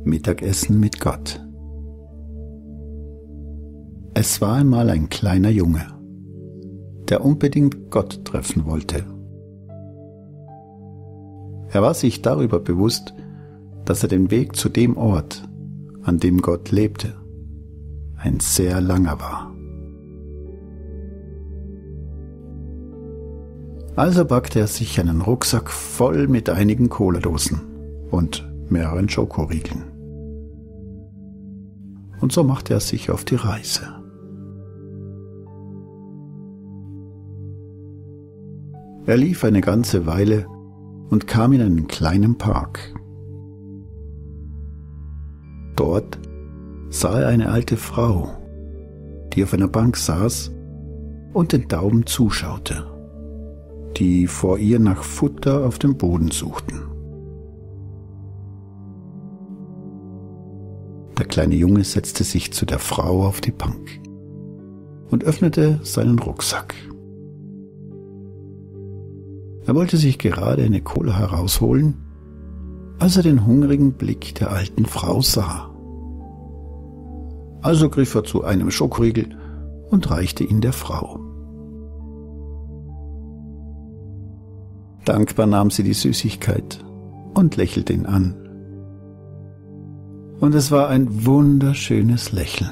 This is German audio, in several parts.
Mittagessen mit Gott. Es war einmal ein kleiner Junge, der unbedingt Gott treffen wollte. Er war sich darüber bewusst, dass er den Weg zu dem Ort, an dem Gott lebte, ein sehr langer war. Also packte er sich einen Rucksack voll mit einigen Cola-Dosen und mehreren Schokoriegeln. Und so machte er sich auf die Reise. Er lief eine ganze Weile und kam in einen kleinen Park. Dort sah er eine alte Frau, die auf einer Bank saß und den Tauben zuschaute, die vor ihr nach Futter auf dem Boden suchten. Der kleine Junge setzte sich zu der Frau auf die Bank und öffnete seinen Rucksack. Er wollte sich gerade eine Cola herausholen, als er den hungrigen Blick der alten Frau sah. Also griff er zu einem Schokoriegel und reichte ihn der Frau. Dankbar nahm sie die Süßigkeit und lächelte ihn an. Und es war ein wunderschönes Lächeln.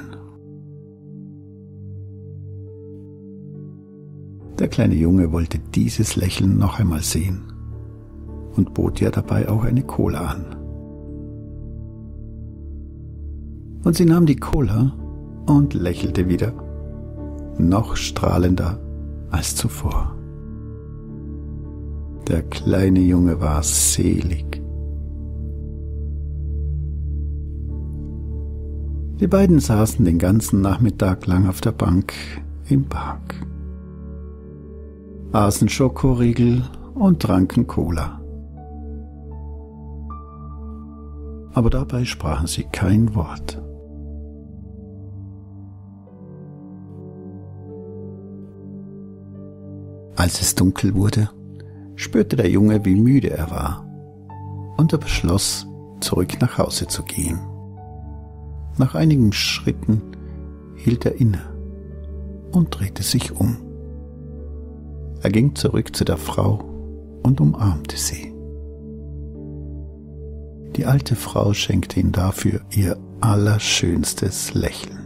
Der kleine Junge wollte dieses Lächeln noch einmal sehen und bot ihr dabei auch eine Cola an. Und sie nahm die Cola und lächelte wieder, noch strahlender als zuvor. Der kleine Junge war selig. Die beiden saßen den ganzen Nachmittag lang auf der Bank im Park, aßen Schokoriegel und tranken Cola. Aber dabei sprachen sie kein Wort. Als es dunkel wurde, spürte der Junge, wie müde er war, und er beschloss, zurück nach Hause zu gehen. Nach einigen Schritten hielt er inne und drehte sich um. Er ging zurück zu der Frau und umarmte sie. Die alte Frau schenkte ihm dafür ihr allerschönstes Lächeln.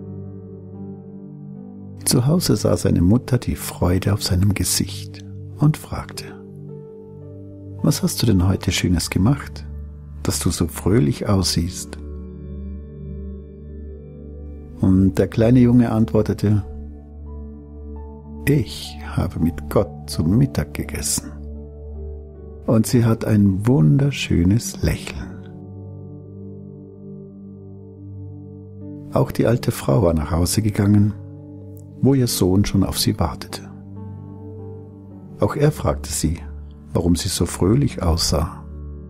Zu Hause sah seine Mutter die Freude auf seinem Gesicht und fragte: Was hast du denn heute Schönes gemacht, dass du so fröhlich aussiehst? Und der kleine Junge antwortete: Ich habe mit Gott zum Mittag gegessen. Und sie hat ein wunderschönes Lächeln. Auch die alte Frau war nach Hause gegangen, wo ihr Sohn schon auf sie wartete. Auch er fragte sie, warum sie so fröhlich aussah.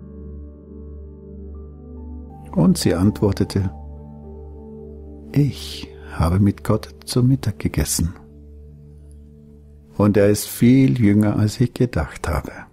Und sie antwortete: Ich habe mit Gott zum Mittag gegessen. Und er ist viel jünger, als ich gedacht habe.